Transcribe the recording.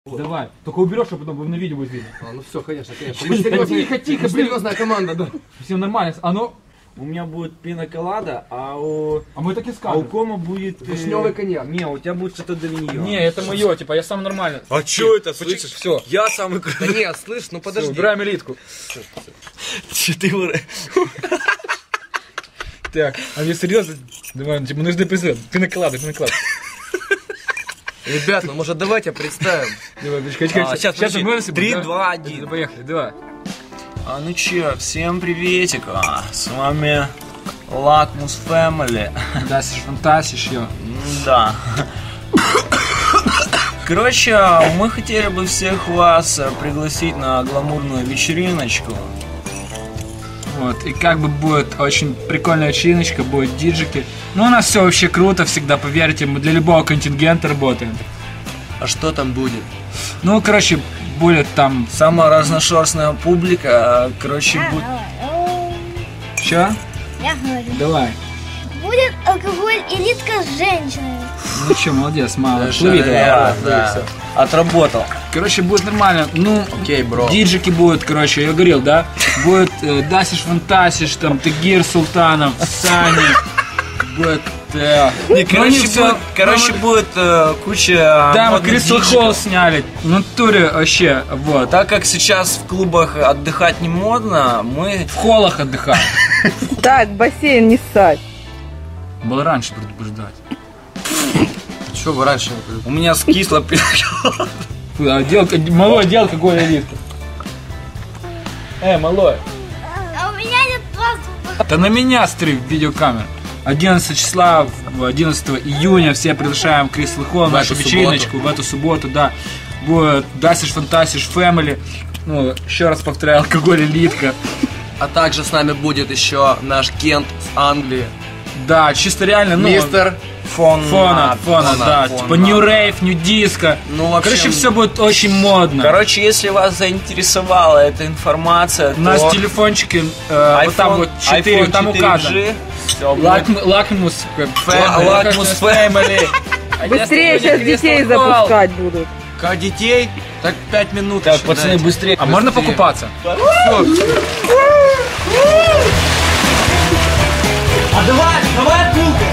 Давай, только уберешь, чтобы потом на видео будет видно. Ну все, конечно. Тихо, серьезная команда, да. Все нормально. Оно... У меня будет пина-колада, а у... А мы так и А скажем. у Кома будет... Вишневый коньяк. Не, у тебя будет что-то доминьон. Не, это мое, типа, я сам нормально. А чё это, слышишь? Все. Я самый Да крутой. нет, слышь, ну подожди. Убираем элитку. Так, а мне серьезно? Давай, типа, нужны призы. Пиноколады. Ребят, ну может давайте представим. Давай, чекай. Сейчас, подожди. 3, 2, 1. Поехали, давай. А ну чё, всем приветик. С вами Лакмус Фэмили. Дасишь, фантасишь, ё. Да. Короче, мы хотели бы всех вас пригласить на гламурную вечериночку. Вот, и как бы будет очень прикольная вечериночка, будет диджики. Ну, у нас все вообще круто всегда, поверьте, мы для любого контингента работаем. А что там будет? Ну, короче, будет там... Самая разношерстная публика, короче, будет... Чё? Я говорю. Давай. Будет алкоголь и литка с женщинами. Ну чё, молодец, мало. Плыви, давай. Да. Отработал. Короче, будет нормально. Ну, Окей, бро. диджики будут, короче, я говорил, да? Будет Дасиш Фантасиш, там, Тагир Султанов, Сани. Будет... Не, короче, будет куча... Да, мы модных Crystal диджиков. Hall сняли. В натуре вообще, вот. Так как сейчас в клубах отдыхать не модно, мы... В холлах отдыхаем. Так, бассейн не ссать. Было раньше предупреждать. Чего вы раньше не предупредили? У меня скисло... Малой, делай какой элитку. Малой. А у меня нет просто... Да на меня стрим видеокамер. 11 числа, 11 июня все приглашаем в Crystal Hall, в нашу эту вечериночку, в эту субботу, да. Будет Дасиш Фантасиш Фэмили. Ну, еще раз повторяю, алкоголь элитка. А также с нами будет еще наш Кент с Англии. Да, чисто реально, ну... Мистер Фона, да. Типа New Rave, New Disco. Ну, в общем, Короче, все будет очень модно. Короче, если вас заинтересовала эта информация, У нас то телефончики, вот там вот 4, там указано. Лакмус Фэмили. Быстрее сейчас детей запускать будут. Как детей, так 5 минут. Так, еще пацаны, дайте. быстрее. А можно покупаться? А давай, круто.